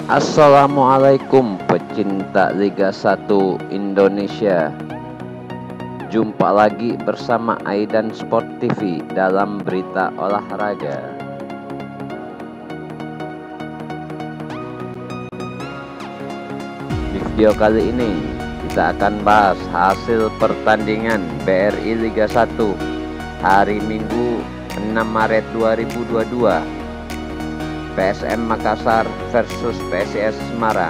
Assalamualaikum pecinta Liga 1 Indonesia. Jumpa lagi bersama Aidan Sport TV dalam berita olahraga. Di video kali ini kita akan bahas hasil pertandingan BRI Liga 1 hari Minggu 6 Maret 2022. PSM Makassar versus PSIS Semarang.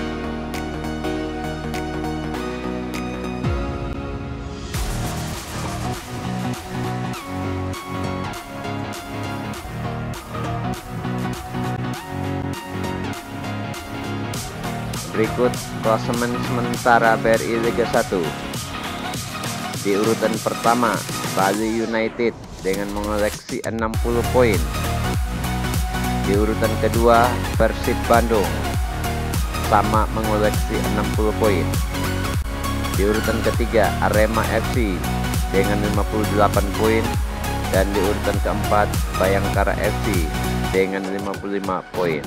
Berikut klasemen sementara BRI Liga 1. Di urutan pertama, Bali United dengan mengoleksi 60 poin. Di urutan kedua, Persib Bandung sama mengoleksi 60 poin. Di urutan ketiga, Arema FC dengan 58 poin. Dan di urutan keempat, Bayangkara FC dengan 55 poin.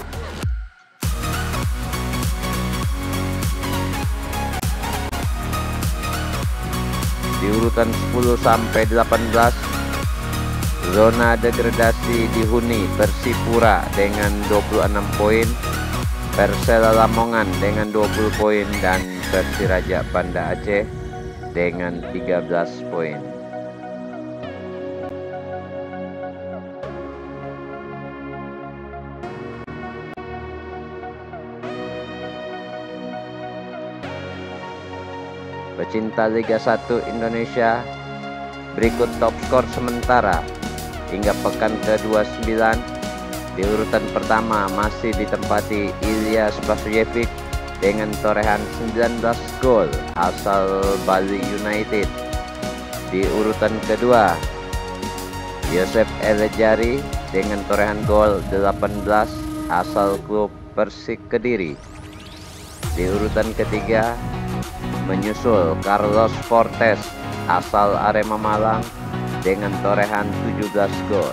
Di urutan 10 sampai 18, zona degradasi dihuni Persipura dengan 26 poin, Persela Lamongan dengan 20 poin, dan Persiraja Banda Aceh dengan 13 poin. Pecinta Liga 1 Indonesia, berikut top skor sementara hingga pekan ke-29. Di urutan pertama masih ditempati Ilyas Basuyevic dengan torehan 19 gol asal Bali United. Di urutan kedua, Yosef Elejari dengan torehan gol 18 asal klub Persik Kediri. Di urutan ketiga menyusul Carlos Fortes asal Arema Malang dengan torehan 17 gol.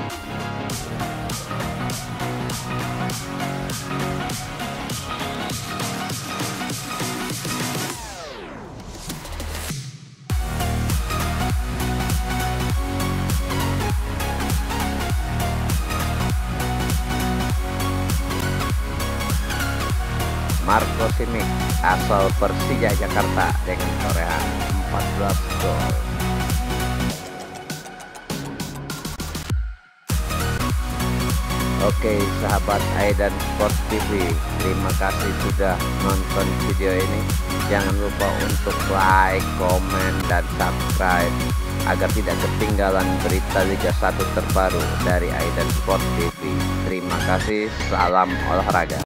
Marco Simic asal Persija Jakarta dengan torehan 14 gol. Oke sahabat Aidan Sport TV, terima kasih sudah nonton video ini. Jangan lupa untuk like, komen, dan subscribe agar tidak ketinggalan berita Liga 1 terbaru dari Aidan Sport TV. Terima kasih, salam olahraga.